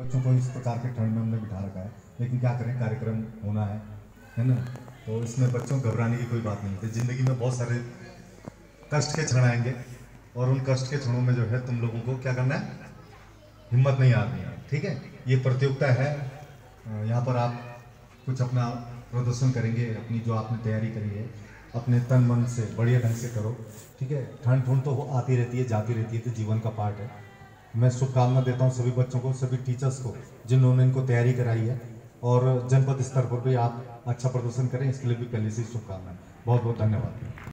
बच्चों को इस प्रकार के ठंड में हमने बिठा रखा है, लेकिन क्या करें, कार्यक्रम होना है ना। तो इसमें बच्चों को घबराने की कोई बात नहीं है। ज़िंदगी में बहुत सारे कष्ट के क्षण आएंगे और उन कष्ट के क्षणों में जो है तुम लोगों को क्या करना है, हिम्मत नहीं हारनी है। ठीक है, ये प्रतियोगिता है, यहाँ पर आप कुछ अपना प्रदर्शन करेंगे, अपनी जो आपने तैयारी करी है अपने तन मन से बढ़िया ढंग से करो। ठीक है, ठंड ठंड तो आती रहती है जाती रहती है, तो जीवन का पार्ट है। मैं शुभकामना देता हूँ सभी बच्चों को, सभी टीचर्स को जिन्होंने इनको तैयारी कराई है, और जनपद स्तर पर भी आप अच्छा प्रदर्शन करें, इसके लिए भी पहले से शुभकामनाएं। बहुत बहुत धन्यवाद।